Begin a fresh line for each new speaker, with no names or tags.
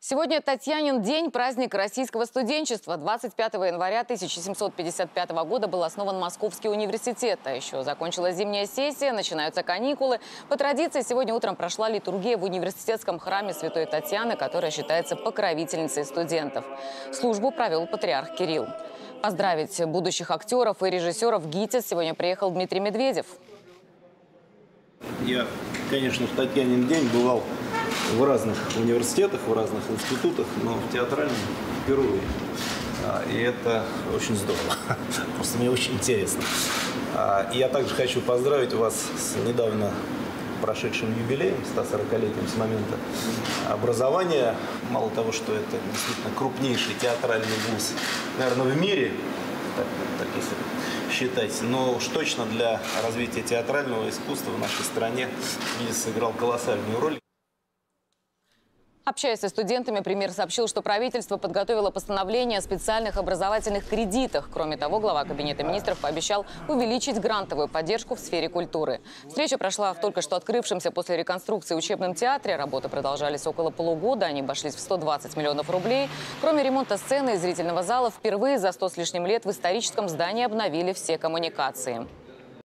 Сегодня Татьянин день, праздник российского студенчества. 25 января 1755 года был основан Московский университет. А еще закончилась зимняя сессия, начинаются каникулы. По традиции, сегодня утром прошла литургия в университетском храме Святой Татьяны, которая считается покровительницей студентов. Службу провел патриарх Кирилл. Поздравить будущих актеров и режиссеров ГИТИС сегодня приехал Дмитрий Медведев.
Я, конечно, в Татьянин день бывал в разных университетах, в разных институтах, но в театральном впервые. И это очень здорово. Просто мне очень интересно. И я также хочу поздравить вас с недавно прошедшим юбилеем, 140-летием с момента образования. Мало того, что это действительно крупнейший театральный вуз, наверное, в мире, так если считать, но уж точно для развития театрального искусства в нашей стране ГИТИС сыграл колоссальную роль.
Общаясь со студентами, премьер сообщил, что правительство подготовило постановление о специальных образовательных кредитах. Кроме того, глава Кабинета министров пообещал увеличить грантовую поддержку в сфере культуры. Встреча прошла в только что открывшемся после реконструкции учебном театре. Работы продолжались около полугода, они обошлись в 120 миллионов рублей. Кроме ремонта сцены и зрительного зала, впервые за 100 с лишним лет в историческом здании обновили все коммуникации.